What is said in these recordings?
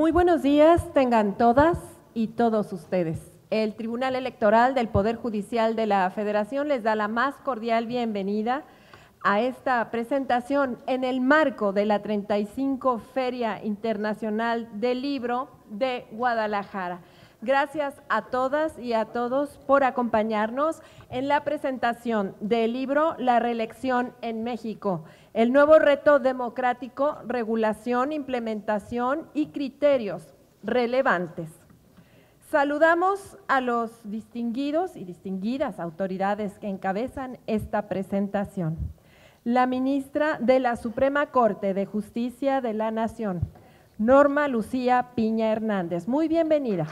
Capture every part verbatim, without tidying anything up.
Muy buenos días tengan todas y todos ustedes. El Tribunal Electoral del Poder Judicial de la Federación les da la más cordial bienvenida a esta presentación en el marco de la treinta y cinco Feria Internacional del Libro de Guadalajara. Gracias a todas y a todos por acompañarnos en la presentación del libro La reelección en México, el nuevo reto democrático, regulación, implementación y criterios relevantes. Saludamos a los distinguidos y distinguidas autoridades que encabezan esta presentación. La ministra de la Suprema Corte de Justicia de la Nación, Norma Lucía Piña Hernández. Muy bienvenida.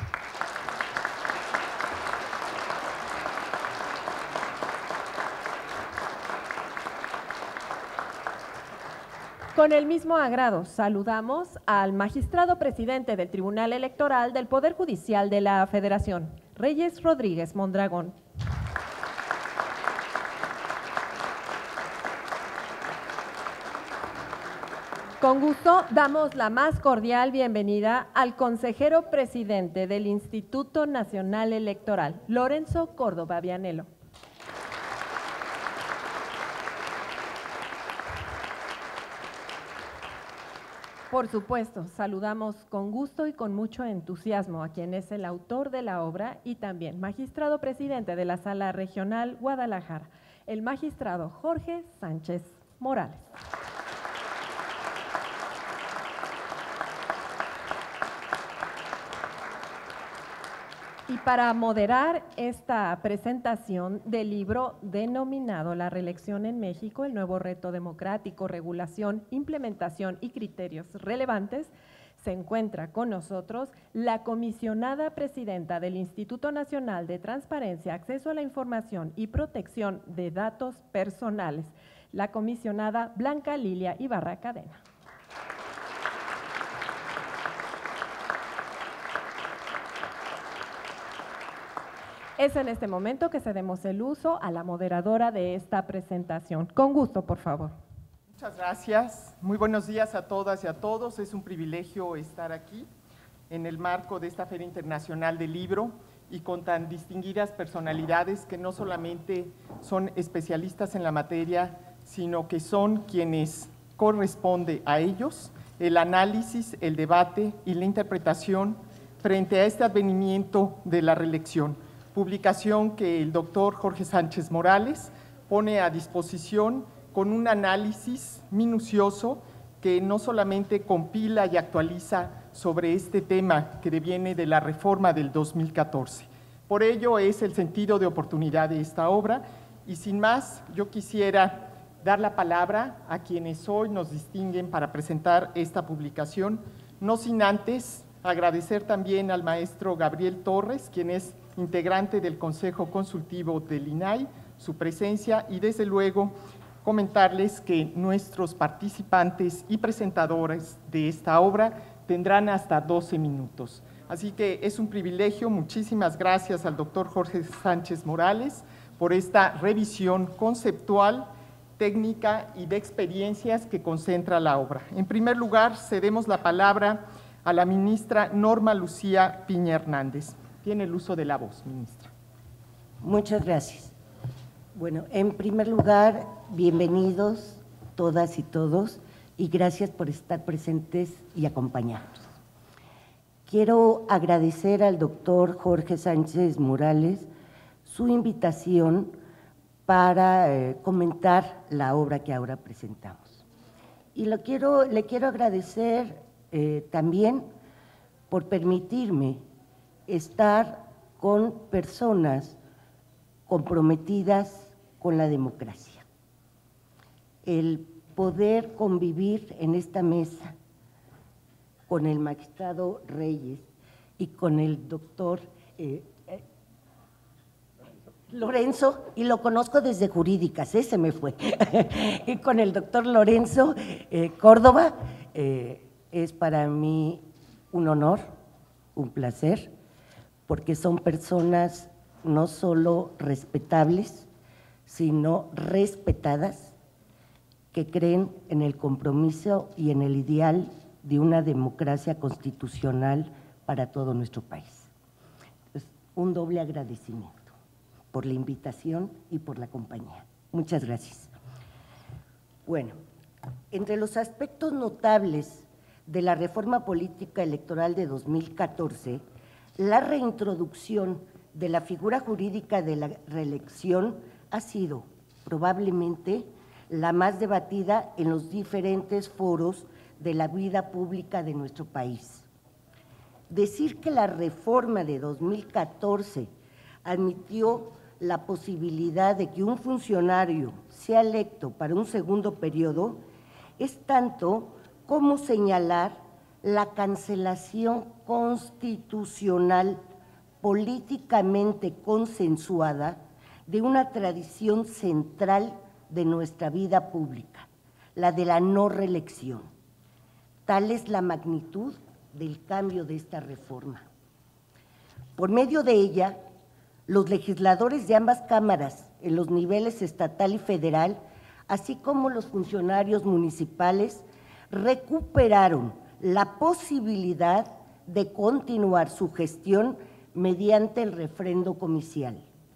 Con el mismo agrado, saludamos al magistrado presidente del Tribunal Electoral del Poder Judicial de la Federación, Reyes Rodríguez Mondragón. Con gusto damos la más cordial bienvenida al consejero presidente del Instituto Nacional Electoral, Lorenzo Córdoba Vianello. Por supuesto, saludamos con gusto y con mucho entusiasmo a quien es el autor de la obra y también magistrado presidente de la Sala Regional Guadalajara, el magistrado Jorge Sánchez Morales. Y para moderar esta presentación del libro denominado La reelección en México, el nuevo reto democrático, regulación, implementación y criterios relevantes, se encuentra con nosotros la comisionada presidenta del Instituto Nacional de Transparencia, Acceso a la Información y Protección de Datos Personales, la comisionada Blanca Lilia Ibarra Cadena. Es en este momento que cedemos el uso a la moderadora de esta presentación. Con gusto, por favor. Muchas gracias. Muy buenos días a todas y a todos. Es un privilegio estar aquí en el marco de esta Feria Internacional del Libro y con tan distinguidas personalidades que no solamente son especialistas en la materia, sino que son quienes corresponde a ellos el análisis, el debate y la interpretación frente a este advenimiento de la reelección. Publicación que el doctor Jorge Sánchez Morales pone a disposición con un análisis minucioso que no solamente compila y actualiza sobre este tema que deviene de la reforma del dos mil catorce. Por ello es el sentido de oportunidad de esta obra y sin más yo quisiera dar la palabra a quienes hoy nos distinguen para presentar esta publicación, no sin antes agradecer también al maestro Gabriel Torres, quien es integrante del Consejo Consultivo del I N A I, su presencia y desde luego comentarles que nuestros participantes y presentadores de esta obra tendrán hasta doce minutos. Así que es un privilegio, muchísimas gracias al doctor Jorge Sánchez Morales por esta revisión conceptual, técnica y de experiencias que concentra la obra. En primer lugar, cedemos la palabra a la ministra Norma Lucía Piña Hernández. Tiene el uso de la voz, ministra. Muchas gracias. Bueno, en primer lugar, bienvenidos todas y todos y gracias por estar presentes y acompañarnos. Quiero agradecer al doctor Jorge Sánchez Morales su invitación para eh, comentar la obra que ahora presentamos. Y lo quiero, le quiero agradecer eh, también por permitirme estar con personas comprometidas con la democracia. El poder convivir en esta mesa con el magistrado Reyes y con el doctor eh, eh, Lorenzo, y lo conozco desde jurídicas, ¿eh? Se me fue, y con el doctor Lorenzo eh, Córdoba, eh, es para mí un honor, un placer, porque son personas no solo respetables, sino respetadas, que creen en el compromiso y en el ideal de una democracia constitucional para todo nuestro país. Pues, un doble agradecimiento por la invitación y por la compañía. Muchas gracias. Bueno, entre los aspectos notables de la reforma política electoral de dos mil catorce, la reintroducción de la figura jurídica de la reelección ha sido probablemente la más debatida en los diferentes foros de la vida pública de nuestro país. Decir que la reforma de dos mil catorce admitió la posibilidad de que un funcionario sea electo para un segundo periodo es tanto como señalar la cancelación constitucional políticamente consensuada de una tradición central de nuestra vida pública, la de la no reelección. Tal es la magnitud del cambio de esta reforma. Por medio de ella, los legisladores de ambas cámaras, en los niveles estatal y federal, así como los funcionarios municipales, recuperaron la posibilidad de continuar su gestión mediante el refrendo comicial.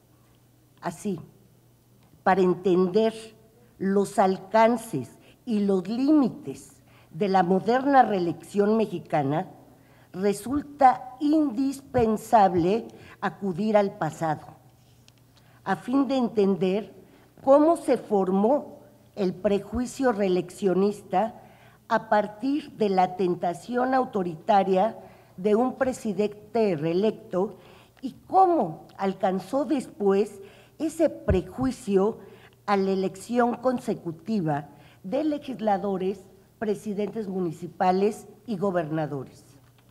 Así, para entender los alcances y los límites de la moderna reelección mexicana, resulta indispensable acudir al pasado, a fin de entender cómo se formó el prejuicio reeleccionista a partir de la tentación autoritaria de un presidente reelecto y cómo alcanzó después ese prejuicio a la elección consecutiva de legisladores, presidentes municipales y gobernadores.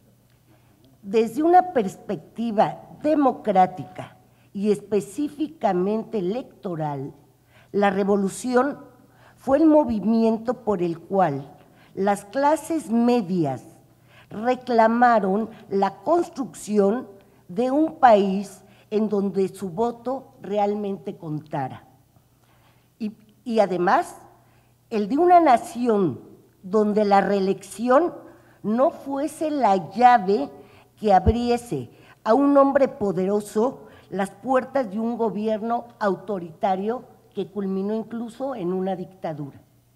Desde una perspectiva democrática y específicamente electoral, la revolución fue el movimiento por el cual las clases medias reclamaron la construcción de un país en donde su voto realmente contara. Y, y además, el de una nación donde la reelección no fuese la llave que abriese a un hombre poderoso las puertas de un gobierno autoritario que culminó incluso en una dictadura.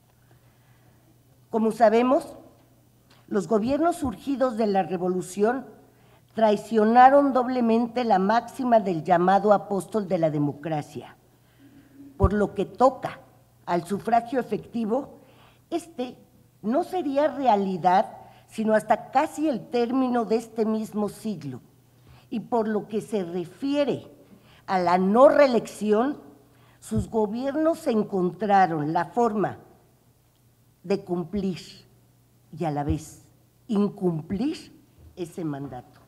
Como sabemos, los gobiernos surgidos de la revolución traicionaron doblemente la máxima del llamado apóstol de la democracia. Por lo que toca al sufragio efectivo, este no sería realidad sino hasta casi el término de este mismo siglo. Y por lo que se refiere a la no reelección, sus gobiernos encontraron la forma de cumplir y a la vez incumplir ese mandato.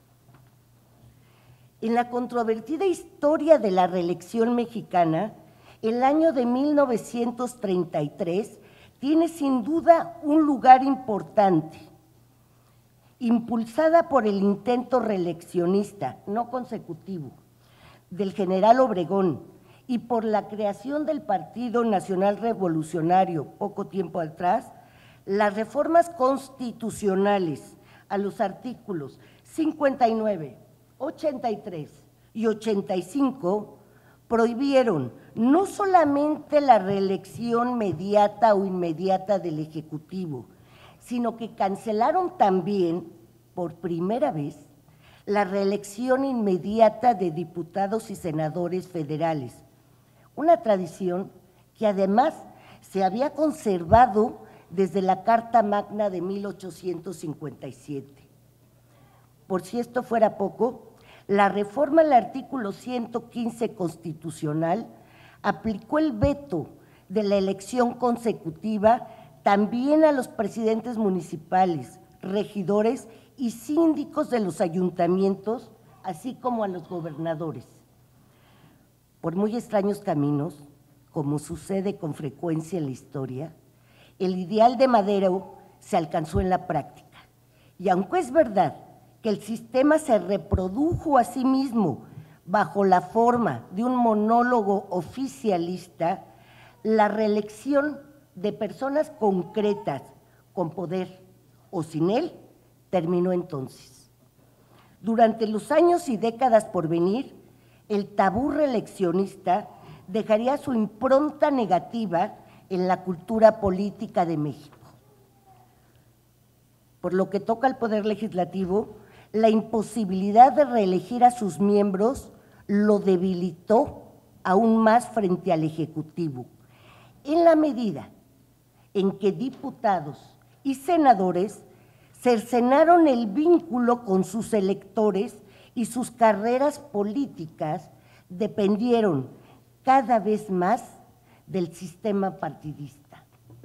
En la controvertida historia de la reelección mexicana, el año de mil novecientos treinta y tres tiene sin duda un lugar importante. Impulsada por el intento reeleccionista, no consecutivo, del general Obregón y por la creación del Partido Nacional Revolucionario poco tiempo atrás, las reformas constitucionales a los artículos cincuenta y nueve, ochenta y tres y ochenta y cinco prohibieron no solamente la reelección mediata o inmediata del Ejecutivo, sino que cancelaron también, por primera vez, la reelección inmediata de diputados y senadores federales, una tradición que además se había conservado desde la Carta Magna de mil ochocientos cincuenta y siete. Por si esto fuera poco, la reforma al artículo ciento quince constitucional aplicó el veto de la elección consecutiva también a los presidentes municipales, regidores y síndicos de los ayuntamientos, así como a los gobernadores. Por muy extraños caminos, como sucede con frecuencia en la historia, el ideal de Madero se alcanzó en la práctica. Y aunque es verdad que el sistema se reprodujo a sí mismo bajo la forma de un monólogo oficialista, la reelección de personas concretas con poder o sin él, terminó entonces. Durante los años y décadas por venir, el tabú reeleccionista dejaría su impronta negativa en la cultura política de México. Por lo que toca al Poder Legislativo, la imposibilidad de reelegir a sus miembros lo debilitó aún más frente al Ejecutivo, en la medida en que diputados y senadores cercenaron el vínculo con sus electores y sus carreras políticas dependieron cada vez más del sistema partidista.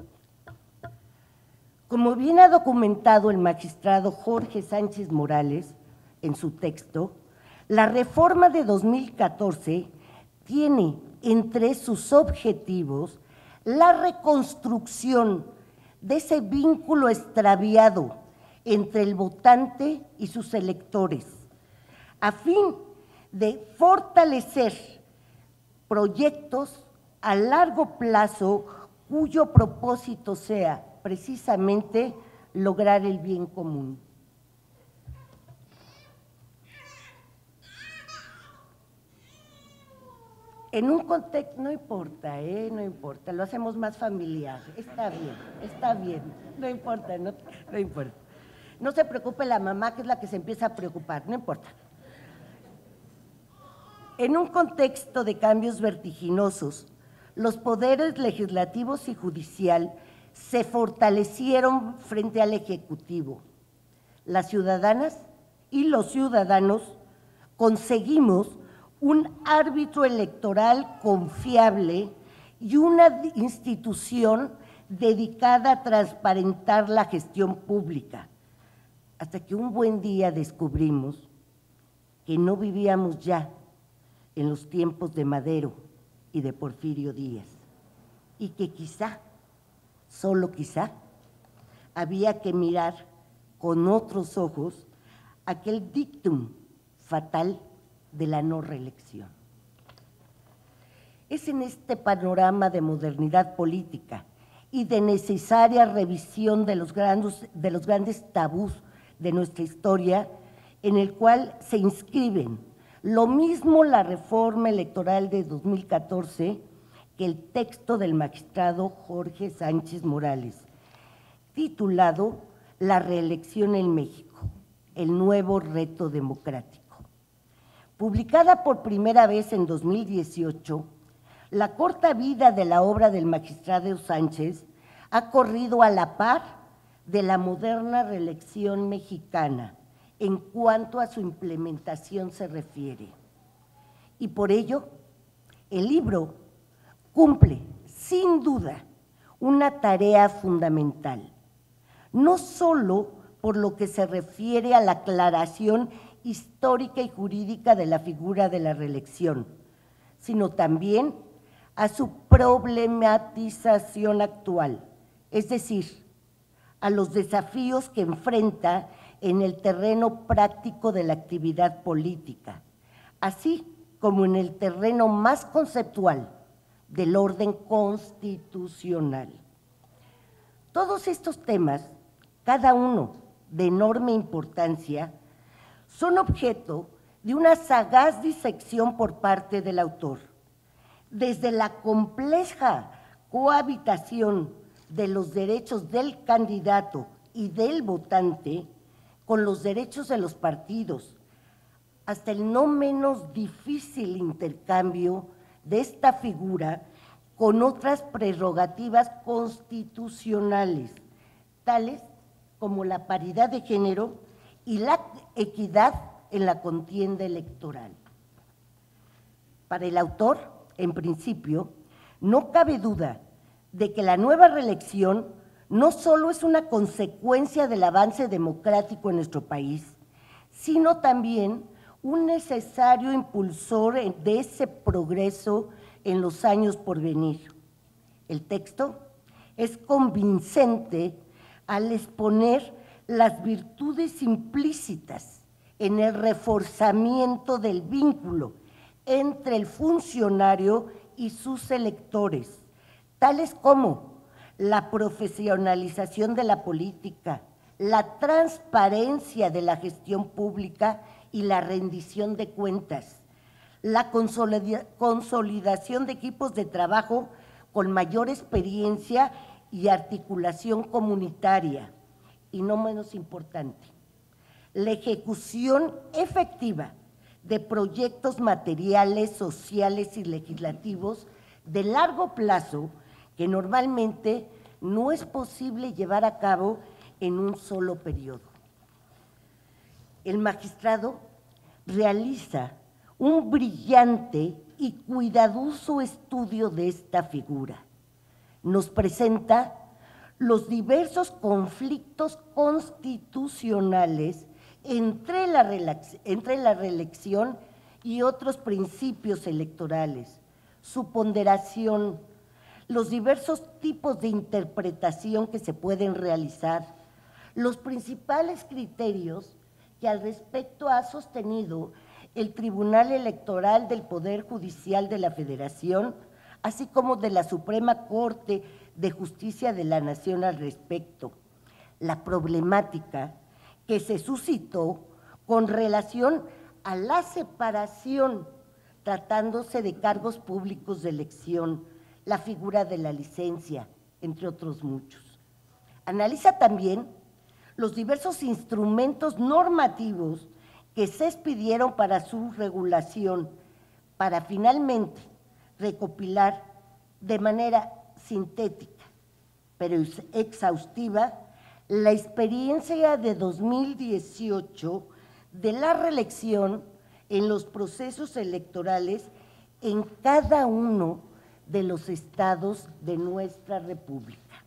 Como bien ha documentado el magistrado Jorge Sánchez Morales en su texto, la reforma de dos mil catorce tiene entre sus objetivos la reconstrucción de ese vínculo extraviado entre el votante y sus electores, a fin de fortalecer proyectos a largo plazo cuyo propósito sea precisamente lograr el bien común. En un contexto, no importa, ¿eh? No importa, lo hacemos más familiar, está bien, está bien, no importa, no, no importa. No se preocupe la mamá, que es la que se empieza a preocupar, no importa. En un contexto de cambios vertiginosos, los poderes legislativos y judicial se fortalecieron frente al Ejecutivo. Las ciudadanas y los ciudadanos conseguimos un árbitro electoral confiable y una institución dedicada a transparentar la gestión pública, hasta que un buen día descubrimos que no vivíamos ya en los tiempos de Madero y de Porfirio Díaz, y que quizá, solo quizá, había que mirar con otros ojos aquel dictum fatal de la no reelección. Es en este panorama de modernidad política y de necesaria revisión de los grandes, de los grandes tabús de nuestra historia, en el cual se inscriben lo mismo la reforma electoral de dos mil catorce que el texto del magistrado Jorge Sánchez Morales, titulado La reelección en México, el nuevo reto democrático. Publicada por primera vez en dos mil dieciocho, la corta vida de la obra del magistrado Sánchez ha corrido a la par de la moderna reelección mexicana en cuanto a su implementación se refiere. Y por ello, el libro cumple, sin duda, una tarea fundamental, no solo por lo que se refiere a la aclaración histórica y jurídica de la figura de la reelección, sino también a su problematización actual, es decir, a los desafíos que enfrenta en el terreno práctico de la actividad política, así como en el terreno más conceptual del orden constitucional. Todos estos temas, cada uno de enorme importancia, son objeto de una sagaz disección por parte del autor, desde la compleja cohabitación de los derechos del candidato y del votante con los derechos de los partidos, hasta el no menos difícil intercambio de esta figura con otras prerrogativas constitucionales, tales como la paridad de género y la equidad en la contienda electoral. Para el autor, en principio, no cabe duda de que la nueva reelección no solo es una consecuencia del avance democrático en nuestro país, sino también un necesario impulsor de ese progreso en los años por venir. El texto es convincente al exponer las virtudes implícitas en el reforzamiento del vínculo entre el funcionario y sus electores, tales como la profesionalización de la política, la transparencia de la gestión pública y la rendición de cuentas, la consolidación de equipos de trabajo con mayor experiencia y articulación comunitaria, y no menos importante, la ejecución efectiva de proyectos materiales, sociales y legislativos de largo plazo que normalmente no es posible llevar a cabo en un solo periodo. El magistrado realiza un brillante y cuidadoso estudio de esta figura. Nos presenta los diversos conflictos constitucionales entre la, entre la reelección y otros principios electorales, su ponderación, los diversos tipos de interpretación que se pueden realizar, los principales criterios que al respecto ha sostenido el Tribunal Electoral del Poder Judicial de la Federación, así como de la Suprema Corte de Justicia de la Nación al respecto, la problemática que se suscitó con relación a la separación, tratándose de cargos públicos de elección, la figura de la licencia, entre otros muchos. Analiza también los diversos instrumentos normativos que se expidieron para su regulación, para finalmente recopilar de manera sintética, pero exhaustiva, la experiencia de dos mil dieciocho de la reelección en los procesos electorales en cada uno de los estados de nuestra República.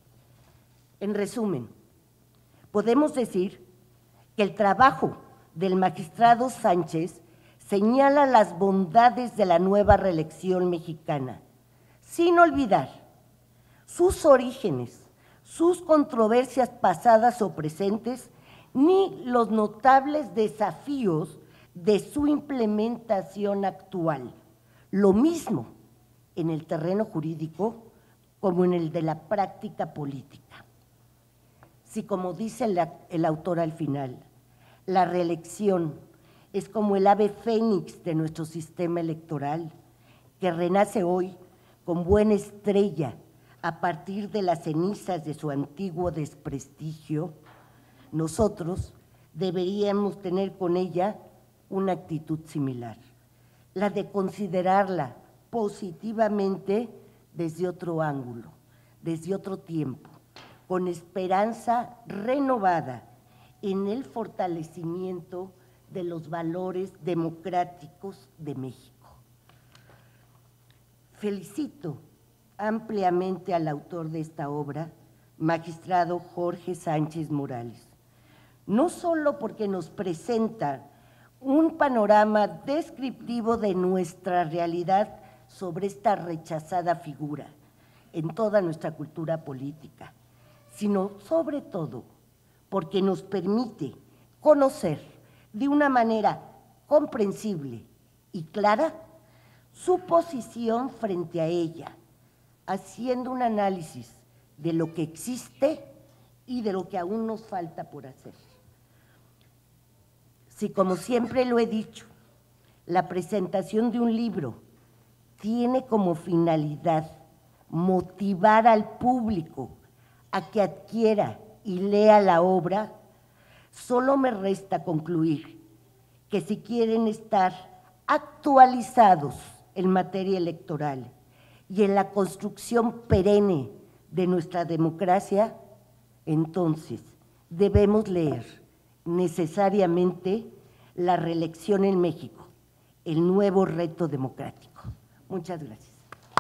En resumen, podemos decir que el trabajo del magistrado Sánchez señala las bondades de la nueva reelección mexicana, sin olvidar sus orígenes, sus controversias pasadas o presentes, ni los notables desafíos de su implementación actual. Lo mismo en el terreno jurídico como en el de la práctica política. Si, como dice el, el autor al final, la reelección es como el ave fénix de nuestro sistema electoral, que renace hoy con buena estrella a partir de las cenizas de su antiguo desprestigio, nosotros deberíamos tener con ella una actitud similar, la de considerarla positivamente desde otro ángulo, desde otro tiempo, con esperanza renovada en el fortalecimiento de los valores democráticos de México. Felicito ampliamente al autor de esta obra, magistrado Jorge Sánchez Morales, no solo porque nos presenta un panorama descriptivo de nuestra realidad sobre esta rechazada figura en toda nuestra cultura política, sino sobre todo porque nos permite conocer de una manera comprensible y clara su posición frente a ella, haciendo un análisis de lo que existe y de lo que aún nos falta por hacer. Si, como siempre lo he dicho, la presentación de un libro tiene como finalidad motivar al público a que adquiera y lea la obra, solo me resta concluir que si quieren estar actualizados en materia electoral y en la construcción perenne de nuestra democracia, entonces debemos leer necesariamente La reelección en México, el nuevo reto democrático. Muchas gracias.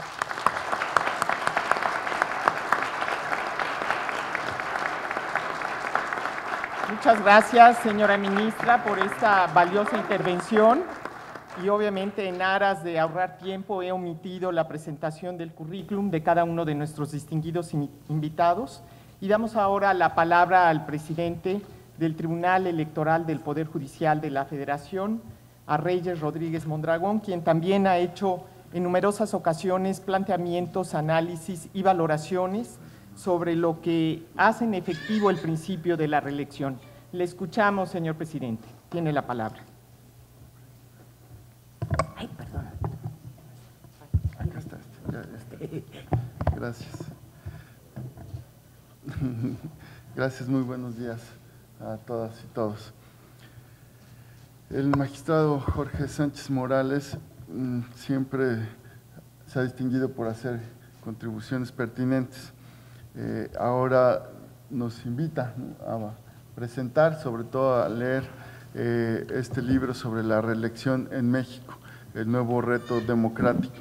Muchas gracias, señora ministra, por esta valiosa intervención. Y obviamente, en aras de ahorrar tiempo, he omitido la presentación del currículum de cada uno de nuestros distinguidos invitados. Y damos ahora la palabra al presidente del Tribunal Electoral del Poder Judicial de la Federación, a Reyes Rodríguez Mondragón, quien también ha hecho en numerosas ocasiones planteamientos, análisis y valoraciones sobre lo que hacen efectivo el principio de la reelección. Le escuchamos, señor presidente. Tiene la palabra. Ay, perdón. Acá está, ya está. Gracias. Gracias, muy buenos días a todas y todos. El magistrado Jorge Sánchez Morales mmm, siempre se ha distinguido por hacer contribuciones pertinentes. Eh, ahora nos invita, ¿no?, a presentar, sobre todo a leer eh, este libro sobre la reelección en México, el nuevo reto democrático.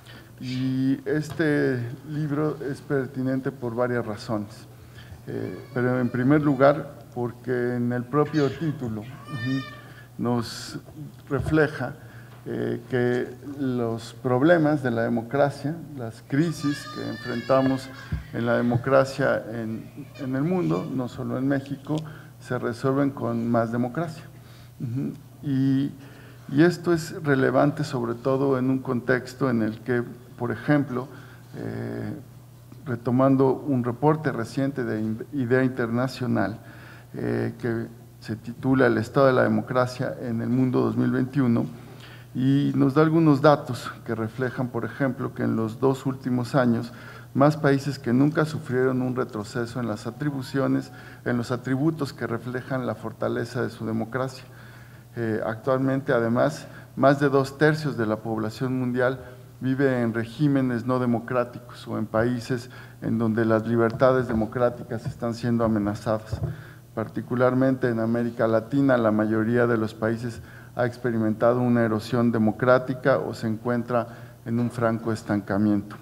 Y este libro es pertinente por varias razones, eh, pero en primer lugar porque en el propio título uh-huh, nos refleja eh, que los problemas de la democracia, las crisis que enfrentamos en la democracia en, en el mundo, no solo en México, se resuelven con más democracia. Uh-huh. y, y esto es relevante sobre todo en un contexto en el que, por ejemplo, eh, retomando un reporte reciente de Idea Internacional eh, que se titula El Estado de la Democracia en el Mundo dos mil veintiuno, y nos da algunos datos que reflejan, por ejemplo, que en los dos últimos años más países que nunca sufrieron un retroceso en las atribuciones, en los atributos que reflejan la fortaleza de su democracia. Eh, actualmente, además, más de dos tercios de la población mundial vive en regímenes no democráticos o en países en donde las libertades democráticas están siendo amenazadas. Particularmente en América Latina, la mayoría de los países ha experimentado una erosión democrática o se encuentra en un franco estancamiento.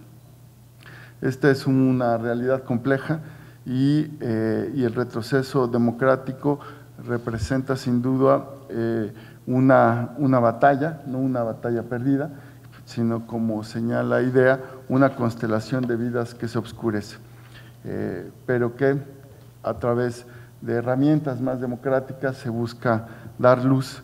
Esta es una realidad compleja y, eh, y el retroceso democrático representa sin duda eh, una, una batalla, no una batalla perdida, sino, como señala Idea, una constelación de vidas que se oscurece, eh, pero que a través de herramientas más democráticas se busca dar luz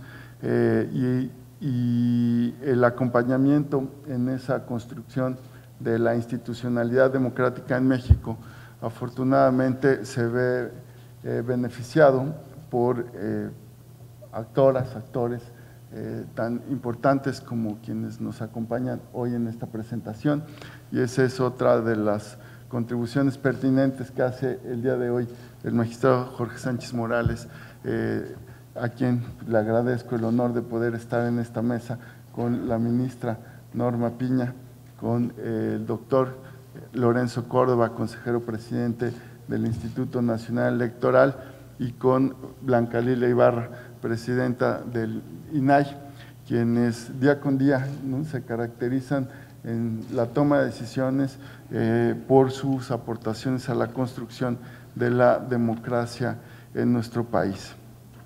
eh, y, y el acompañamiento en esa construcción de la institucionalidad democrática en México, afortunadamente se ve eh, beneficiado por eh, actoras, actores eh, tan importantes como quienes nos acompañan hoy en esta presentación, y esa es otra de las contribuciones pertinentes que hace el día de hoy el magistrado Jorge Sánchez Morales, eh, a quien le agradezco el honor de poder estar en esta mesa con la ministra Norma Piña, con eh, el doctor Lorenzo Córdoba, consejero presidente del Instituto Nacional Electoral, y con Blanca Lila Ibarra, presidenta del I N A I, quienes día con día, ¿no?, se caracterizan en la toma de decisiones eh, por sus aportaciones a la construcción de la democracia en nuestro país.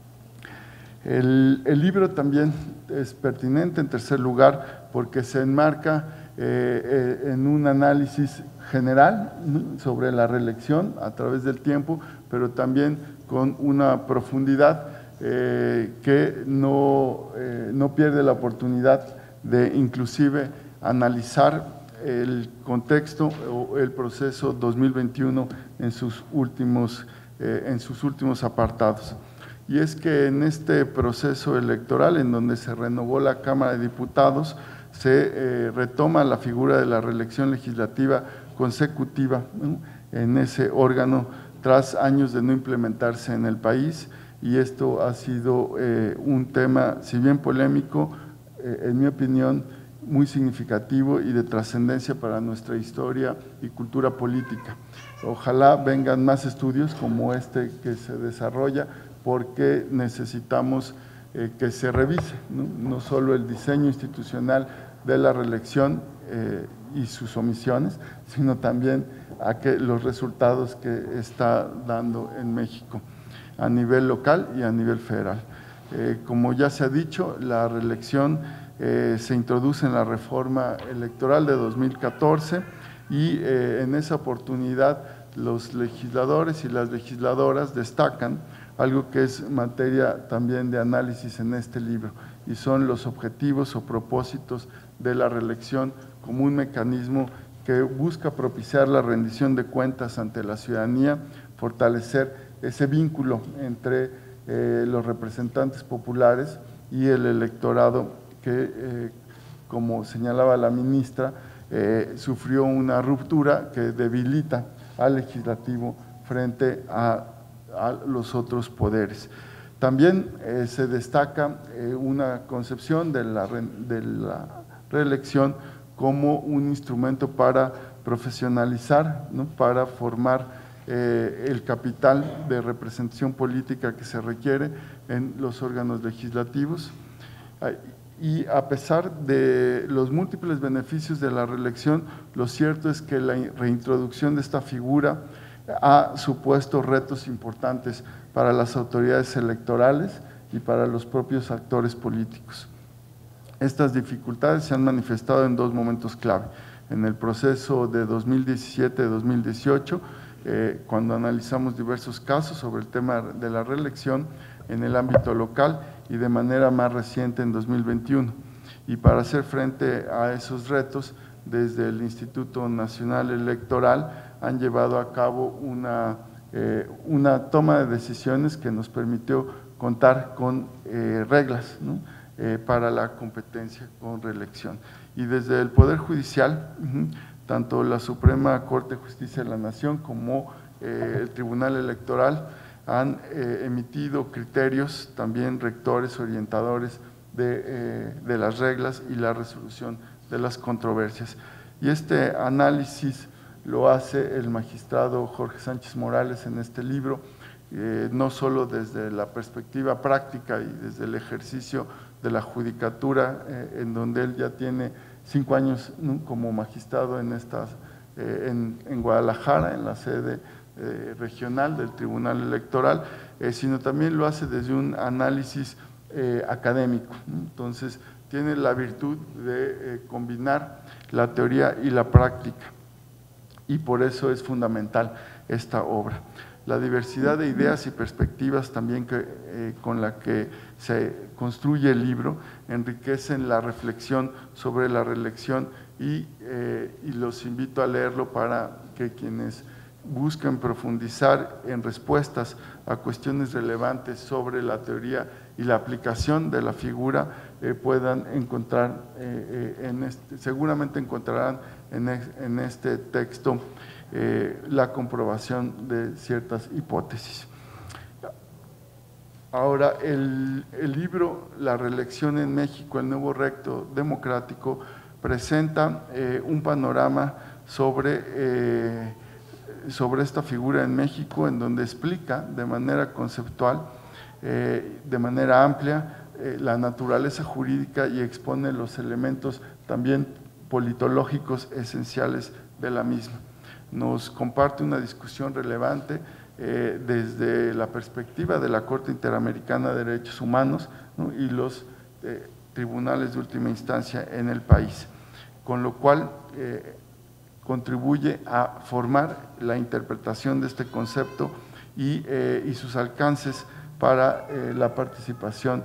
El, el libro también es pertinente, en tercer lugar, porque se enmarca eh, eh, en un análisis general, ¿no?, sobre la reelección a través del tiempo, pero también con una profundidad eh, que no, eh, no pierde la oportunidad de inclusive analizar el contexto o el proceso dos mil veintiuno en sus últimos, eh, en sus últimos apartados. Y es que en este proceso electoral, en donde se renovó la Cámara de Diputados, se eh, retoma la figura de la reelección legislativa consecutiva, ¿no?, en ese órgano tras años de no implementarse en el país, y esto ha sido eh, un tema, si bien polémico, eh, en mi opinión, muy significativo y de trascendencia para nuestra historia y cultura política. Ojalá vengan más estudios como este que se desarrolla, porque necesitamos eh, que se revise, ¿no?, no solo el diseño institucional de la reelección eh, y sus omisiones, sino también a que los resultados que está dando en México a nivel local y a nivel federal. Eh, como ya se ha dicho, la reelección eh, se introduce en la reforma electoral de dos mil catorce y eh, en esa oportunidad los legisladores y las legisladoras destacan algo que es materia también de análisis en este libro, y son los objetivos o propósitos de la reelección como un mecanismo que busca propiciar la rendición de cuentas ante la ciudadanía, fortalecer ese vínculo entre eh, los representantes populares y el electorado que, eh, como señalaba la ministra, eh, sufrió una ruptura que debilita al legislativo frente a, a los otros poderes. También eh, se destaca eh, una concepción de la, de la reelección como un instrumento para profesionalizar, ¿no?, para formar eh, el capital de representación política que se requiere en los órganos legislativos. Y a pesar de los múltiples beneficios de la reelección, lo cierto es que la reintroducción de esta figura ha supuesto retos importantes para las autoridades electorales y para los propios actores políticos. Estas dificultades se han manifestado en dos momentos clave. En el proceso de dos mil diecisiete a dos mil dieciocho, eh, cuando analizamos diversos casos sobre el tema de la reelección en el ámbito local, y de manera más reciente en dos mil veintiuno. Y para hacer frente a esos retos, desde el Instituto Nacional Electoral han llevado a cabo una, eh, una toma de decisiones que nos permitió contar con eh, reglas, ¿no?, eh, para la competencia con reelección. Y desde el Poder Judicial, uh-huh, tanto la Suprema Corte de Justicia de la Nación como eh, el Tribunal Electoral han eh, emitido criterios, también rectores, orientadores de, eh, de las reglas y la resolución de las controversias. Y este análisis lo hace el magistrado Jorge Sánchez Morales en este libro, eh, no solo desde la perspectiva práctica y desde el ejercicio de la judicatura, eh, en donde él ya tiene cinco años, ¿no?, como magistrado en, estas, eh, en, en Guadalajara, en la sede Eh, regional del Tribunal Electoral, eh, sino también lo hace desde un análisis eh, académico, ¿no? Entonces, tiene la virtud de eh, combinar la teoría y la práctica, y por eso es fundamental esta obra. La diversidad de ideas y perspectivas también que, eh, con la que se construye el libro enriquecen la reflexión sobre la reelección y, eh, y los invito a leerlo para que quienes buscan profundizar en respuestas a cuestiones relevantes sobre la teoría y la aplicación de la figura eh, puedan encontrar, eh, eh, en este, seguramente encontrarán en, en este texto eh, la comprobación de ciertas hipótesis. Ahora, el, el libro La reelección en México, el nuevo reto democrático, presenta eh, un panorama sobre eh, sobre esta figura en México, en donde explica de manera conceptual, eh, de manera amplia, eh, la naturaleza jurídica y expone los elementos también politológicos esenciales de la misma. Nos comparte una discusión relevante eh, desde la perspectiva de la Corte Interamericana de Derechos Humanos, ¿no?, y los eh, tribunales de última instancia en el país, con lo cual eh, contribuye a formar la interpretación de este concepto y, eh, y sus alcances para eh, la participación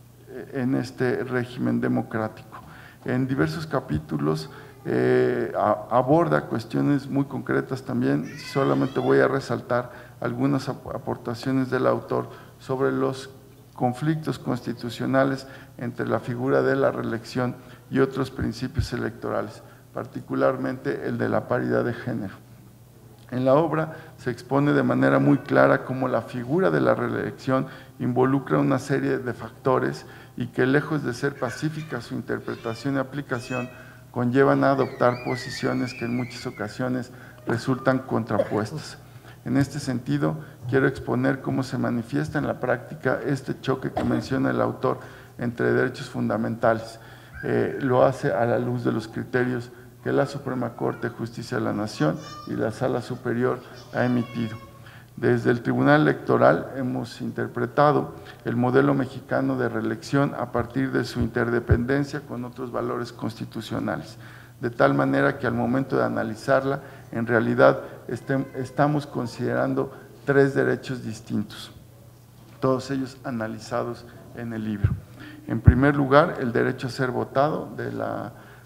en este régimen democrático. En diversos capítulos eh, a, aborda cuestiones muy concretas también. Solamente voy a resaltar algunas aportaciones del autor sobre los conflictos constitucionales entre la figura de la reelección y otros principios electorales, particularmente el de la paridad de género. En la obra se expone de manera muy clara cómo la figura de la reelección involucra una serie de factores y que, lejos de ser pacífica su interpretación y aplicación, conllevan a adoptar posiciones que en muchas ocasiones resultan contrapuestas. En este sentido, quiero exponer cómo se manifiesta en la práctica este choque que menciona el autor entre derechos fundamentales. Eh, lo hace a la luz de los criterios que la Suprema Corte de Justicia de la Nación y la Sala Superior ha emitido. Desde el Tribunal Electoral hemos interpretado el modelo mexicano de reelección a partir de su interdependencia con otros valores constitucionales, de tal manera que al momento de analizarla, en realidad este, estamos considerando tres derechos distintos, todos ellos analizados en el libro. En primer lugar, el derecho a ser votado de la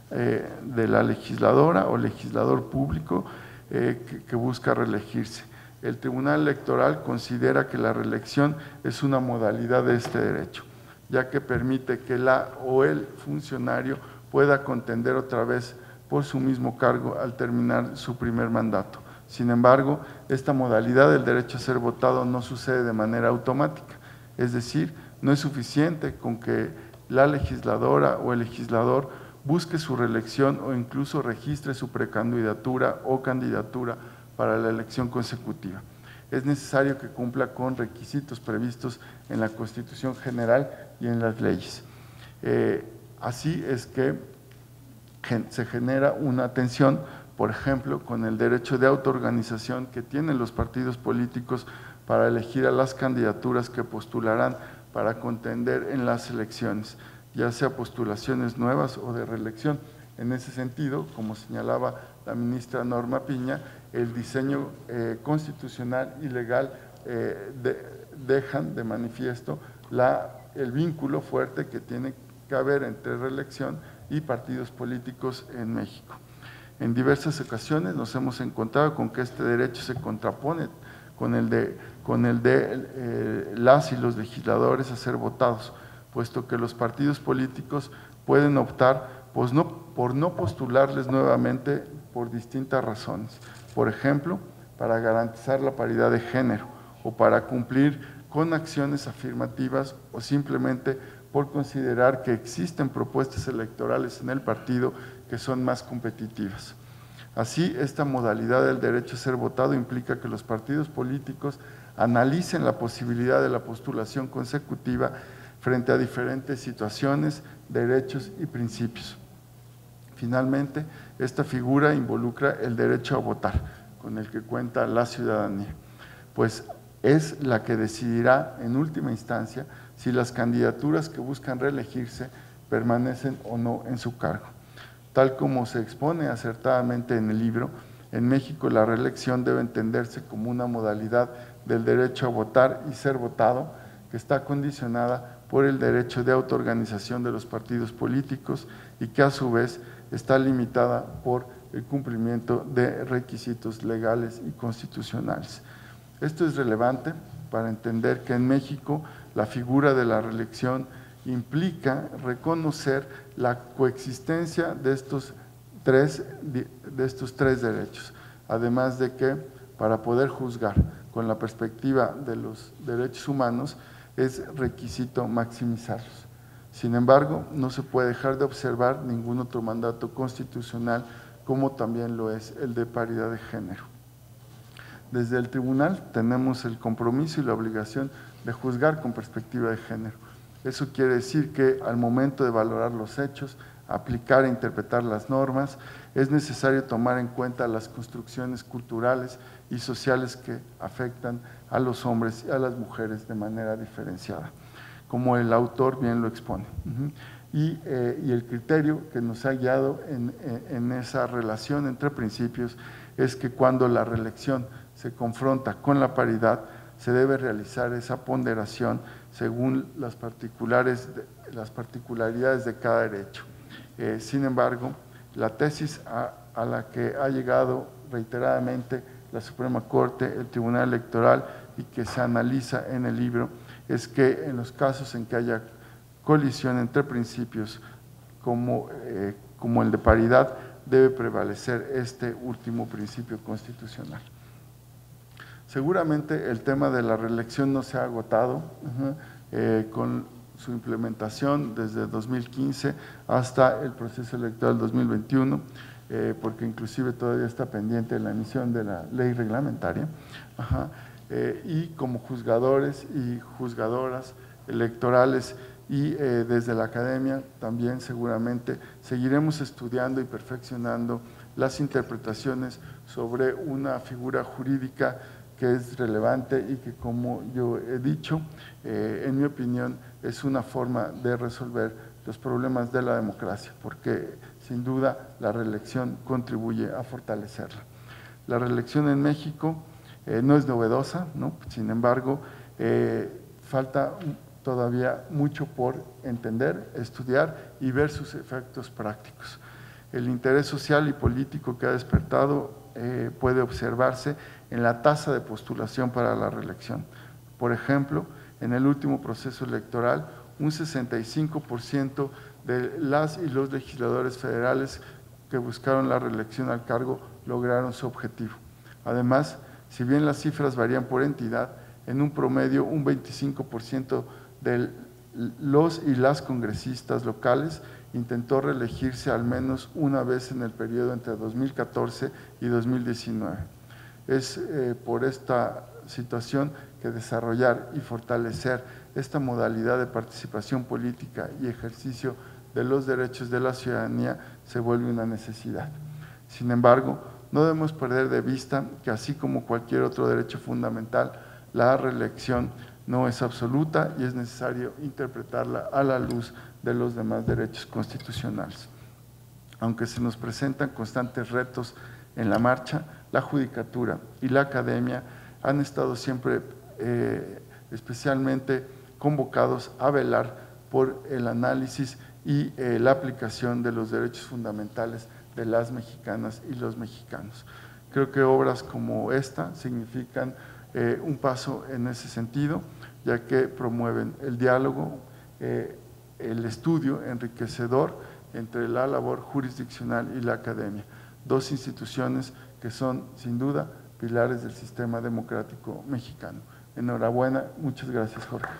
eh, de la legisladora o legislador público eh, que, que busca reelegirse. El Tribunal Electoral considera que la reelección es una modalidad de este derecho, ya que permite que la o el funcionario pueda contender otra vez por su mismo cargo al terminar su primer mandato. Sin embargo, esta modalidad del derecho a ser votado no sucede de manera automática, es decir, no es suficiente con que la legisladora o el legislador busque su reelección o incluso registre su precandidatura o candidatura para la elección consecutiva. Es necesario que cumpla con requisitos previstos en la Constitución General y en las leyes. Eh, así es que se genera una tensión, por ejemplo, con el derecho de autoorganización que tienen los partidos políticos para elegir a las candidaturas que postularán para contender en las elecciones, ya sea postulaciones nuevas o de reelección. En ese sentido, como señalaba la ministra Norma Piña, el diseño eh, constitucional y legal eh, de, dejan de manifiesto la, el vínculo fuerte que tiene que haber entre reelección y partidos políticos en México. En diversas ocasiones nos hemos encontrado con que este derecho se contrapone con el de, con el de eh, las y los legisladores a ser votados, puesto que los partidos políticos pueden optar pues no, por no postularles nuevamente por distintas razones. Por ejemplo, para garantizar la paridad de género o para cumplir con acciones afirmativas o simplemente por considerar que existen propuestas electorales en el partido que son más competitivas. Así, esta modalidad del derecho a ser votado implica que los partidos políticos analicen la posibilidad de la postulación consecutiva frente a diferentes situaciones, derechos y principios. Finalmente, esta figura involucra el derecho a votar, con el que cuenta la ciudadanía, pues es la que decidirá en última instancia si las candidaturas que buscan reelegirse permanecen o no en su cargo. Tal como se expone acertadamente en el libro, en México la reelección debe entenderse como una modalidad del derecho a votar y ser votado, que está condicionada por el derecho de autoorganización de los partidos políticos y que a su vez está limitada por el cumplimiento de requisitos legales y constitucionales. Esto es relevante para entender que en México la figura de la reelección implica reconocer la coexistencia de estos tres, de estos tres derechos, además de que para poder juzgar con la perspectiva de los derechos humanos es requisito maximizarlos. Sin embargo, no se puede dejar de observar ningún otro mandato constitucional, como también lo es el de paridad de género. Desde el tribunal tenemos el compromiso y la obligación de juzgar con perspectiva de género. Eso quiere decir que al momento de valorar los hechos, aplicar e interpretar las normas, es necesario tomar en cuenta las construcciones culturales y sociales que afectan a los hombres y a las mujeres de manera diferenciada, como el autor bien lo expone. Uh-huh. y, eh, y el criterio que nos ha guiado en, en esa relación entre principios es que cuando la reelección se confronta con la paridad, se debe realizar esa ponderación según las, particulares, las particularidades de cada derecho. Eh, sin embargo, la tesis a, a la que ha llegado reiteradamente la Suprema Corte, el Tribunal Electoral y que se analiza en el libro, es que en los casos en que haya colisión entre principios como, eh, como el de paridad, debe prevalecer este último principio constitucional. Seguramente el tema de la reelección no se ha agotado uh-huh, eh, con su implementación desde dos mil quince hasta el proceso electoral dos mil veintiuno, eh, porque inclusive todavía está pendiente la emisión de la ley reglamentaria, uh-huh, eh, y como juzgadores y juzgadoras electorales y eh, desde la academia también seguramente seguiremos estudiando y perfeccionando las interpretaciones sobre una figura jurídica que es relevante y que, como yo he dicho, eh, en mi opinión es una forma de resolver los problemas de la democracia, porque sin duda la reelección contribuye a fortalecerla. La reelección en México eh, no es novedosa, ¿no? Sin embargo, eh, falta todavía mucho por entender, estudiar y ver sus efectos prácticos. El interés social y político que ha despertado eh, puede observarse en la tasa de postulación para la reelección. Por ejemplo, en el último proceso electoral, un sesenta y cinco por ciento de las y los legisladores federales que buscaron la reelección al cargo lograron su objetivo. Además, si bien las cifras varían por entidad, en un promedio un veinticinco por ciento de los y las congresistas locales intentó reelegirse al menos una vez en el periodo entre dos mil catorce y dos mil diecinueve. Es eh, por esta situación que desarrollar y fortalecer esta modalidad de participación política y ejercicio de los derechos de la ciudadanía se vuelve una necesidad. Sin embargo, no debemos perder de vista que así como cualquier otro derecho fundamental, la reelección no es absoluta y es necesario interpretarla a la luz de los demás derechos constitucionales. Aunque se nos presentan constantes retos en la marcha, la judicatura y la academia han estado siempre eh, especialmente convocados a velar por el análisis y eh, la aplicación de los derechos fundamentales de las mexicanas y los mexicanos. Creo que obras como esta significan eh, un paso en ese sentido, ya que promueven el diálogo, eh, el estudio enriquecedor entre la labor jurisdiccional y la academia, dos instituciones que son, sin duda, pilares del sistema democrático mexicano. Enhorabuena, muchas gracias, Jorge.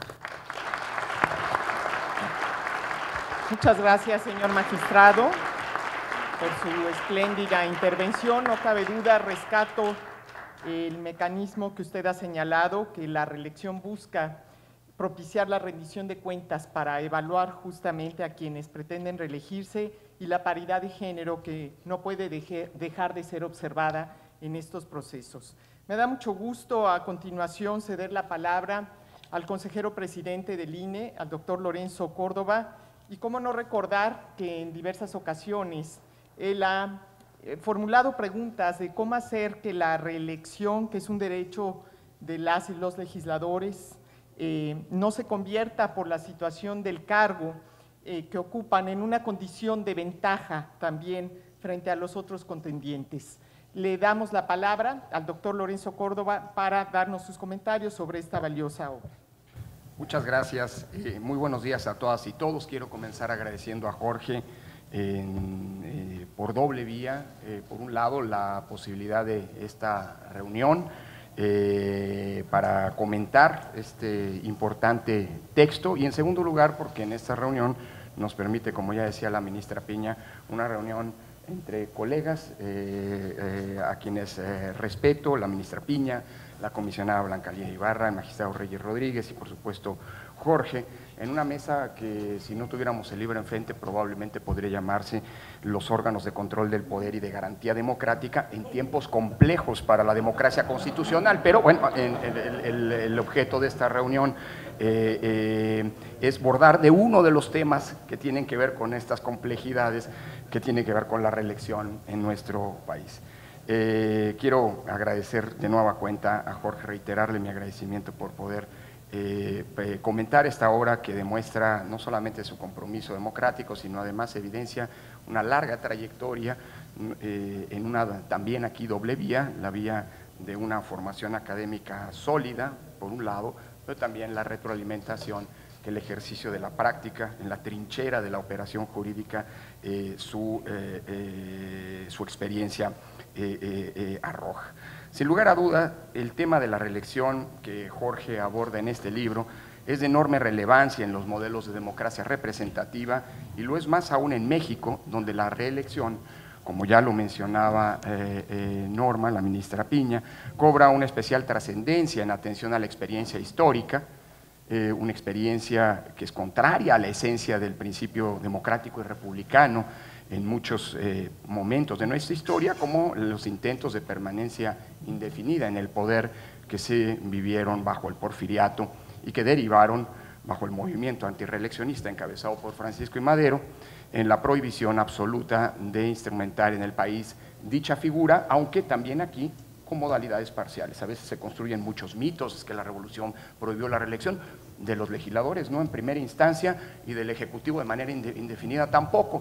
Muchas gracias, señor magistrado, por su espléndida intervención. No cabe duda, rescato el mecanismo que usted ha señalado, que la reelección busca propiciar la rendición de cuentas para evaluar justamente a quienes pretenden reelegirse y la paridad de género que no puede deje, dejar de ser observada en estos procesos. Me da mucho gusto a continuación ceder la palabra al consejero presidente del I N E, al doctor Lorenzo Córdoba, y cómo no recordar que en diversas ocasiones él ha formulado preguntas de cómo hacer que la reelección, que es un derecho de las y los legisladores, eh, no se convierta por la situación del cargo eh, que ocupan en una condición de ventaja también frente a los otros contendientes. Le damos la palabra al doctor Lorenzo Córdoba para darnos sus comentarios sobre esta valiosa obra. Muchas gracias. Eh, muy buenos días a todas y todos. Quiero comenzar agradeciendo a Jorge en, eh, por doble vía. Eh, por un lado, la posibilidad de esta reunión eh, para comentar este importante texto, y en segundo lugar, porque en esta reunión nos permite, como ya decía la ministra Piña, una reunión entre colegas eh, eh, a quienes eh, respeto, la ministra Piña, la comisionada Blanca Lía Ibarra, el magistrado Reyes Rodríguez y por supuesto Jorge, en una mesa que si no tuviéramos el libro enfrente probablemente podría llamarse los órganos de control del poder y de garantía democrática en tiempos complejos para la democracia constitucional, pero bueno, en, en, el, el, el objeto de esta reunión eh, eh, es bordar de uno de los temas que tienen que ver con estas complejidades, que tiene que ver con la reelección en nuestro país. Eh, quiero agradecer de nueva cuenta a Jorge, reiterarle mi agradecimiento por poder eh, eh, comentar esta obra que demuestra no solamente su compromiso democrático, sino además evidencia una larga trayectoria eh, en una también aquí doble vía, la vía de una formación académica sólida, por un lado, pero también la retroalimentación que el ejercicio de la práctica en la trinchera de la operación jurídica, eh, su, eh, eh, su experiencia eh, eh, eh, arroja. Sin lugar a duda, el tema de la reelección que Jorge aborda en este libro es de enorme relevancia en los modelos de democracia representativa y lo es más aún en México, donde la reelección, como ya lo mencionaba eh, eh, Norma, la ministra Piña, cobra una especial trascendencia en atención a la experiencia histórica, eh, una experiencia que es contraria a la esencia del principio democrático y republicano en muchos eh, momentos de nuestra historia, como los intentos de permanencia indefinida en el poder que se vivieron bajo el porfiriato y que derivaron bajo el movimiento antirreeleccionista encabezado por Francisco I. Madero, en la prohibición absoluta de instrumentar en el país dicha figura, aunque también aquí con modalidades parciales. A veces se construyen muchos mitos, es que la revolución prohibió la reelección de los legisladores, no en primera instancia, y del Ejecutivo de manera indefinida tampoco.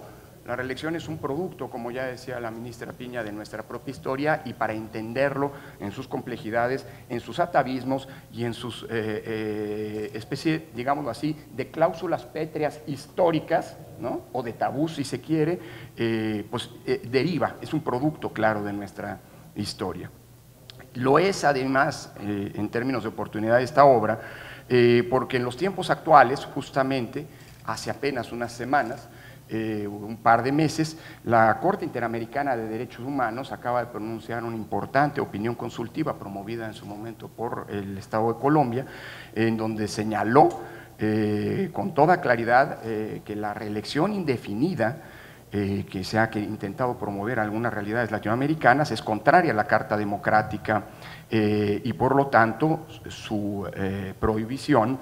La reelección es un producto, como ya decía la ministra Piña, de nuestra propia historia, y para entenderlo en sus complejidades, en sus atavismos y en sus eh, eh, especie, digámoslo así, de cláusulas pétreas históricas, ¿no?, o de tabú, si se quiere, eh, pues eh, deriva, es un producto claro de nuestra historia. Lo es además, eh, en términos de oportunidad de esta obra, eh, porque en los tiempos actuales, justamente, hace apenas unas semanas, Eh, un par de meses, la Corte Interamericana de Derechos Humanos acaba de pronunciar una importante opinión consultiva promovida en su momento por el Estado de Colombia, en donde señaló eh, con toda claridad eh, que la reelección indefinida eh, que se ha que intentado promover algunas realidades latinoamericanas es contraria a la Carta Democrática eh, y por lo tanto su eh, prohibición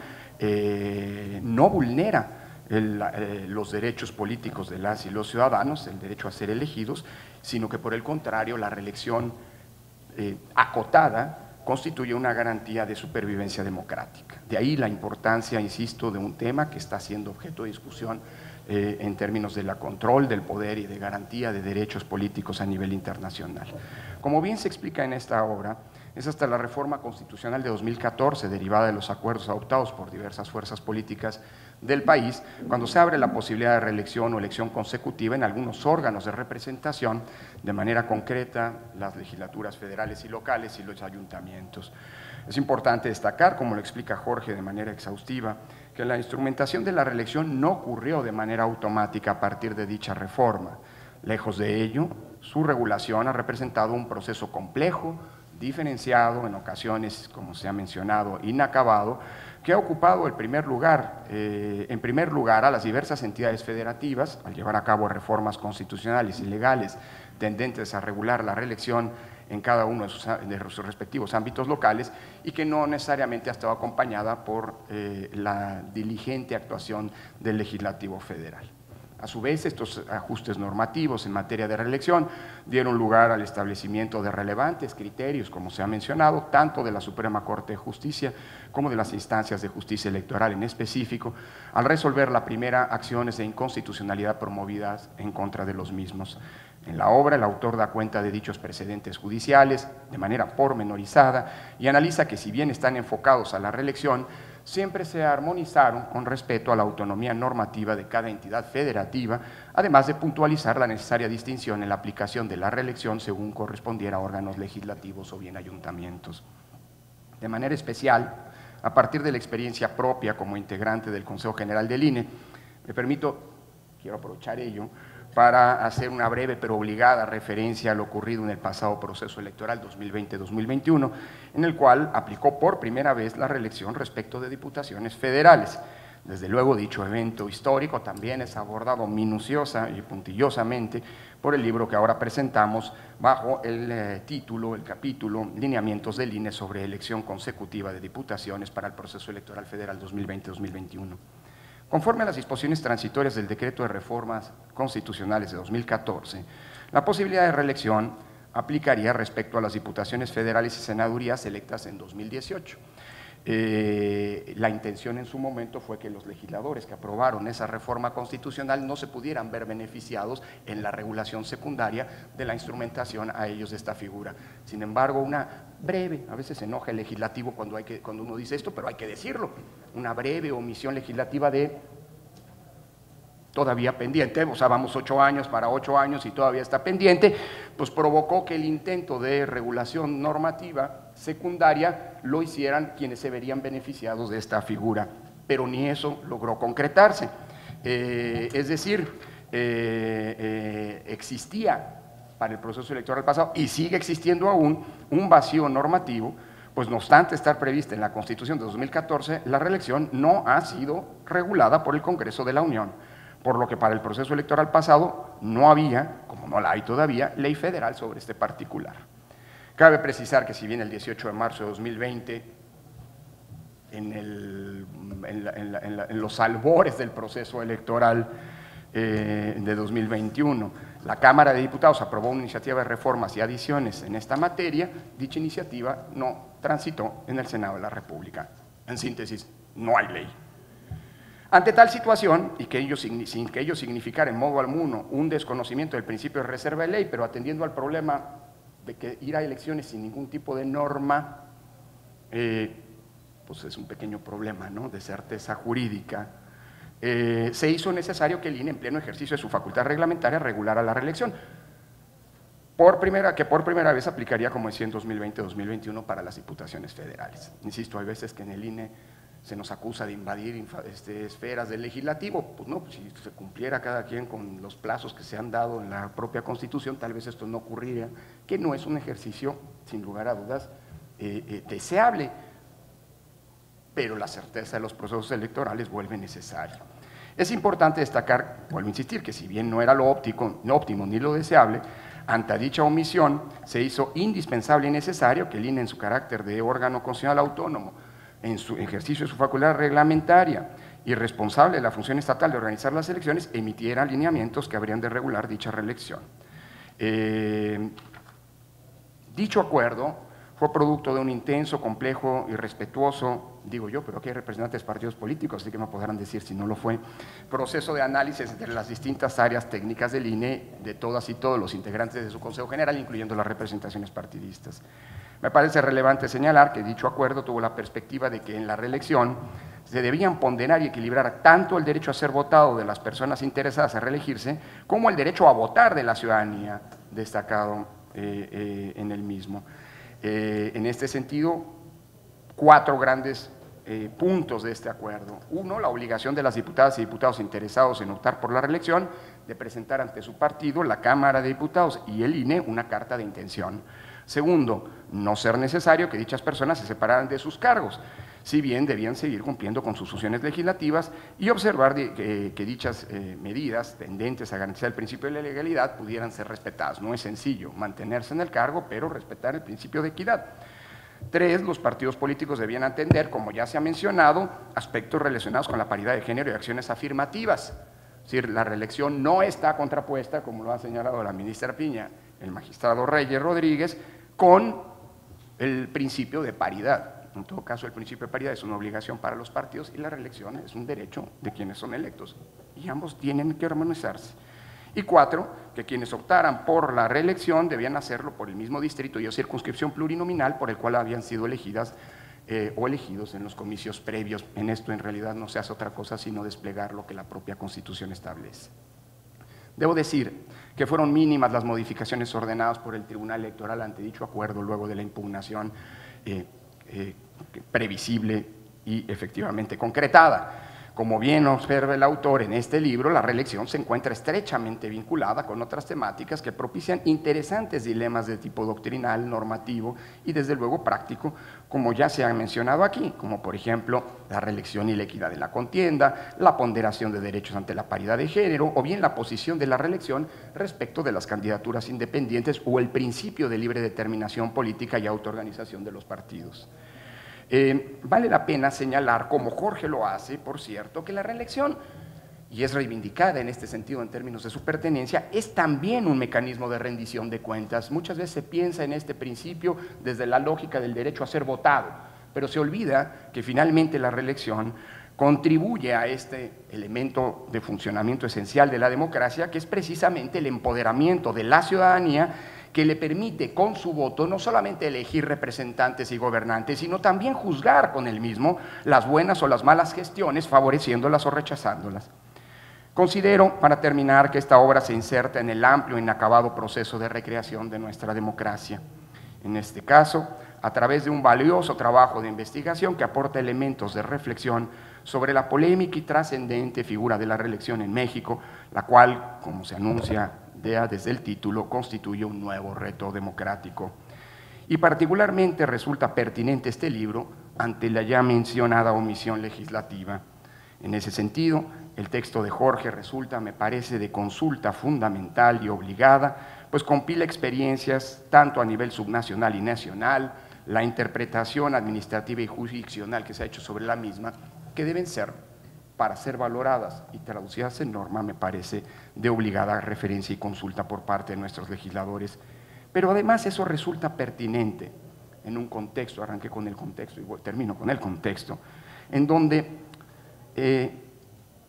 eh, no vulnera El, eh, los derechos políticos de las y los ciudadanos, el derecho a ser elegidos, sino que por el contrario la reelección eh, acotada constituye una garantía de supervivencia democrática. De ahí la importancia, insisto, de un tema que está siendo objeto de discusión eh, en términos de la control del poder y de garantía de derechos políticos a nivel internacional. Como bien se explica en esta obra, es hasta la reforma constitucional de dos mil catorce, derivada de los acuerdos adoptados por diversas fuerzas políticas del país, cuando se abre la posibilidad de reelección o elección consecutiva en algunos órganos de representación, de manera concreta las legislaturas federales y locales y los ayuntamientos. Es importante destacar, como lo explica Jorge de manera exhaustiva, que la instrumentación de la reelección no ocurrió de manera automática a partir de dicha reforma. Lejos de ello, su regulación ha representado un proceso complejo, diferenciado, en ocasiones, como se ha mencionado, inacabado, que ha ocupado el primer lugar, eh, en primer lugar a las diversas entidades federativas, al llevar a cabo reformas constitucionales y legales tendentes a regular la reelección en cada uno de sus, de sus respectivos ámbitos locales, y que no necesariamente ha estado acompañada por eh, la diligente actuación del Legislativo Federal. A su vez, estos ajustes normativos en materia de reelección dieron lugar al establecimiento de relevantes criterios, como se ha mencionado, tanto de la Suprema Corte de Justicia como de las instancias de justicia electoral en específico, al resolver la primera acciones de inconstitucionalidad promovidas en contra de los mismos. En la obra, el autor da cuenta de dichos precedentes judiciales de manera pormenorizada y analiza que, si bien están enfocados a la reelección, siempre se armonizaron con respeto a la autonomía normativa de cada entidad federativa, además de puntualizar la necesaria distinción en la aplicación de la reelección según correspondiera a órganos legislativos o bien ayuntamientos. De manera especial, a partir de la experiencia propia como integrante del Consejo General del I N E, me permito, quiero aprovechar ello, para hacer una breve pero obligada referencia a lo ocurrido en el pasado proceso electoral dos mil veinte dos mil veintiuno, en el cual aplicó por primera vez la reelección respecto de diputaciones federales. Desde luego, dicho evento histórico también es abordado minuciosa y puntillosamente por el libro que ahora presentamos bajo el eh, título, el capítulo Lineamientos del I N E sobre elección consecutiva de diputaciones para el proceso electoral federal dos mil veinte dos mil veintiuno. Conforme a las disposiciones transitorias del Decreto de Reformas Constitucionales de dos mil catorce, la posibilidad de reelección aplicaría respecto a las diputaciones federales y senadurías electas en dos mil dieciocho. Eh, la intención en su momento fue que los legisladores que aprobaron esa reforma constitucional no se pudieran ver beneficiados en la regulación secundaria de la instrumentación a ellos de esta figura. Sin embargo, una breve, a veces se enoja el legislativo cuando, hay que, cuando uno dice esto, pero hay que decirlo, una breve omisión legislativa de todavía pendiente, o sea, vamos ocho años para ocho años y todavía está pendiente, pues provocó que el intento de regulación normativa secundaria lo hicieran quienes se verían beneficiados de esta figura, pero ni eso logró concretarse. Eh, es decir, eh, eh, existía para el proceso electoral pasado, y sigue existiendo aún, un vacío normativo, pues no obstante estar prevista en la Constitución de dos mil catorce, la reelección no ha sido regulada por el Congreso de la Unión, por lo que para el proceso electoral pasado no había, como no la hay todavía, ley federal sobre este particular. Cabe precisar que si bien el dieciocho de marzo de dos mil veinte, en, el, en, la, en, la, en, la, en los albores del proceso electoral eh, de dos mil veintiuno, la Cámara de Diputados aprobó una iniciativa de reformas y adiciones en esta materia, dicha iniciativa no transitó en el Senado de la República. En síntesis, no hay ley. Ante tal situación, y que ello, sin que ello significara en modo alguno un desconocimiento del principio de reserva de ley, pero atendiendo al problema de que ir a elecciones sin ningún tipo de norma, eh, pues es un pequeño problema, ¿no?, de certeza jurídica, eh, se hizo necesario que el I N E, en pleno ejercicio de su facultad reglamentaria, regulara la reelección, por primera, que por primera vez aplicaría, como decía, en dos mil veinte dos mil veintiuno para las diputaciones federales. Insisto, hay veces que en el I N E se nos acusa de invadir este, esferas del legislativo. Pues no, pues si se cumpliera cada quien con los plazos que se han dado en la propia Constitución, tal vez esto no ocurriría, que no es un ejercicio, sin lugar a dudas, eh, eh, deseable, pero la certeza de los procesos electorales vuelve necesario. Es importante destacar, vuelvo a insistir, que si bien no era lo óptico, no óptimo ni lo deseable, ante dicha omisión se hizo indispensable y necesario que el I N E, en su carácter de órgano constitucional autónomo, en su ejercicio de su facultad reglamentaria y responsable de la función estatal de organizar las elecciones, emitiera alineamientos que habrían de regular dicha reelección. Eh, dicho acuerdo fue producto de un intenso, complejo y respetuoso, digo yo, pero aquí hay representantes de partidos políticos, así que me podrán decir si no lo fue, proceso de análisis entre las distintas áreas técnicas del I N E, de todas y todos los integrantes de su Consejo General, incluyendo las representaciones partidistas. Me parece relevante señalar que dicho acuerdo tuvo la perspectiva de que en la reelección se debían ponderar y equilibrar tanto el derecho a ser votado de las personas interesadas a reelegirse, como el derecho a votar de la ciudadanía destacado eh, eh, en el mismo. Eh, en este sentido, cuatro grandes eh, puntos de este acuerdo. Uno, la obligación de las diputadas y diputados interesados en optar por la reelección de presentar ante su partido, la Cámara de Diputados y el I N E una carta de intención. Segundo, no ser necesario que dichas personas se separaran de sus cargos, si bien debían seguir cumpliendo con sus funciones legislativas y observar de, que, que dichas eh, medidas tendentes a garantizar el principio de la legalidad pudieran ser respetadas. No es sencillo mantenerse en el cargo, pero respetar el principio de equidad. Tres, los partidos políticos debían atender, como ya se ha mencionado, aspectos relacionados con la paridad de género y acciones afirmativas. Es decir, la reelección no está contrapuesta, como lo ha señalado la ministra Piña, el magistrado Reyes Rodríguez, con el principio de paridad. En todo caso, el principio de paridad es una obligación para los partidos y la reelección es un derecho de quienes son electos, y ambos tienen que armonizarse. Y cuatro, que quienes optaran por la reelección debían hacerlo por el mismo distrito y o circunscripción plurinominal por el cual habían sido elegidas eh, o elegidos en los comicios previos. En esto en realidad no se hace otra cosa sino desplegar lo que la propia Constitución establece. Debo decir que fueron mínimas las modificaciones ordenadas por el Tribunal Electoral ante dicho acuerdo luego de la impugnación eh, eh, previsible y efectivamente concretada. Como bien observa el autor en este libro, la reelección se encuentra estrechamente vinculada con otras temáticas que propician interesantes dilemas de tipo doctrinal, normativo y desde luego práctico, como ya se ha mencionado aquí, como por ejemplo la reelección y la equidad de la contienda, la ponderación de derechos ante la paridad de género o bien la posición de la reelección respecto de las candidaturas independientes o el principio de libre determinación política y autoorganización de los partidos. Eh, vale la pena señalar, como Jorge lo hace, por cierto, que la reelección, y es reivindicada en este sentido en términos de su pertenencia, es también un mecanismo de rendición de cuentas. Muchas veces se piensa en este principio desde la lógica del derecho a ser votado, pero se olvida que finalmente la reelección contribuye a este elemento de funcionamiento esencial de la democracia, que es precisamente el empoderamiento de la ciudadanía, que le permite con su voto no solamente elegir representantes y gobernantes, sino también juzgar con el mismo las buenas o las malas gestiones, favoreciéndolas o rechazándolas. Considero, para terminar, que esta obra se inserta en el amplio e inacabado proceso de recreación de nuestra democracia. En este caso, a través de un valioso trabajo de investigación que aporta elementos de reflexión sobre la polémica y trascendente figura de la reelección en México, la cual, como se anuncia desde el título, constituye un nuevo reto democrático. Y particularmente resulta pertinente este libro ante la ya mencionada omisión legislativa. En ese sentido, el texto de Jorge resulta, me parece, de consulta fundamental y obligada, pues compila experiencias tanto a nivel subnacional y nacional, la interpretación administrativa y jurisdiccional que se ha hecho sobre la misma, que deben ser, para ser valoradas y traducidas en norma, me parece, de obligada referencia y consulta por parte de nuestros legisladores. Pero además eso resulta pertinente en un contexto, arranqué con el contexto y termino con el contexto, en donde eh,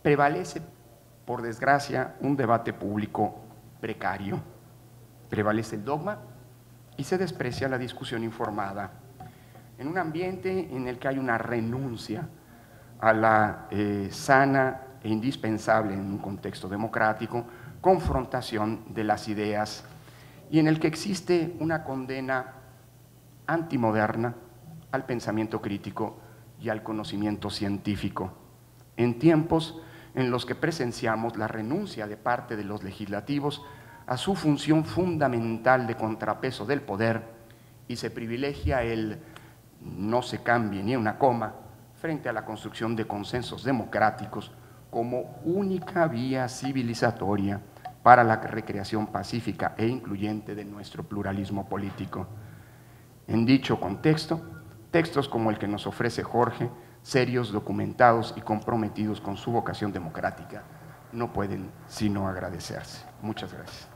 prevalece, por desgracia, un debate público precario. Prevalece el dogma y se desprecia la discusión informada. En un ambiente en el que hay una renuncia a la eh, sana e indispensable, en un contexto democrático, confrontación de las ideas, y en el que existe una condena antimoderna al pensamiento crítico y al conocimiento científico, en tiempos en los que presenciamos la renuncia de parte de los legislativos a su función fundamental de contrapeso del poder y se privilegia el no se cambie ni una coma frente a la construcción de consensos democráticos como única vía civilizatoria para la recreación pacífica e incluyente de nuestro pluralismo político. En dicho contexto, textos como el que nos ofrece Jorge, serios, documentados y comprometidos con su vocación democrática, no pueden sino agradecerse. Muchas gracias.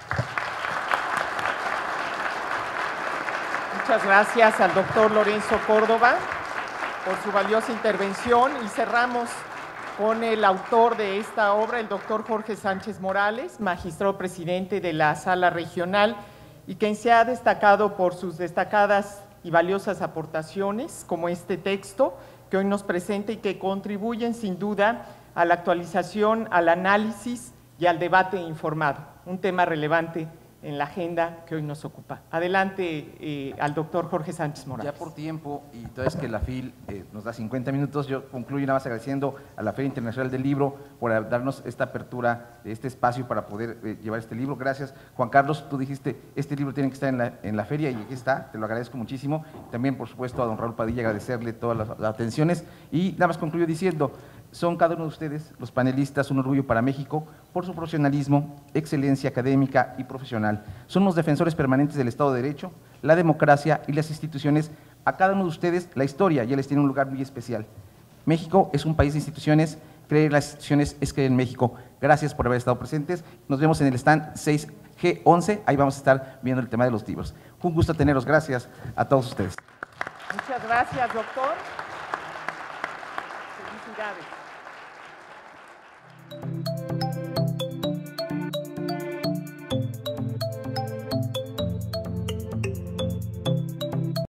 Muchas gracias al doctor Lorenzo Córdoba por su valiosa intervención y cerramos con el autor de esta obra, el doctor Jorge Sánchez Morales, magistrado presidente de la Sala Regional y quien se ha destacado por sus destacadas y valiosas aportaciones, como este texto que hoy nos presenta y que contribuyen sin duda a la actualización, al análisis y al debate informado, un tema relevante en la agenda que hoy nos ocupa. Adelante eh, al doctor Jorge Sánchez Morales. Ya por tiempo, y toda vez que la F I L eh, nos da cincuenta minutos, yo concluyo nada más agradeciendo a la Feria Internacional del Libro por darnos esta apertura, este espacio para poder eh, llevar este libro. Gracias. Juan Carlos, tú dijiste, este libro tiene que estar en la, en la feria y aquí está, te lo agradezco muchísimo. También, por supuesto, a don Raúl Padilla agradecerle todas las, las atenciones y nada más concluyo diciendo, son cada uno de ustedes, los panelistas, un orgullo para México por su profesionalismo, excelencia académica y profesional. Son los defensores permanentes del Estado de Derecho, la democracia y las instituciones. A cada uno de ustedes la historia ya les tiene un lugar muy especial. México es un país de instituciones, creer en las instituciones es creer en México. Gracias por haber estado presentes. Nos vemos en el stand seis G once, ahí vamos a estar viendo el tema de los libros. Un gusto tenerlos, gracias a todos ustedes. Muchas gracias, doctor. Felicidades.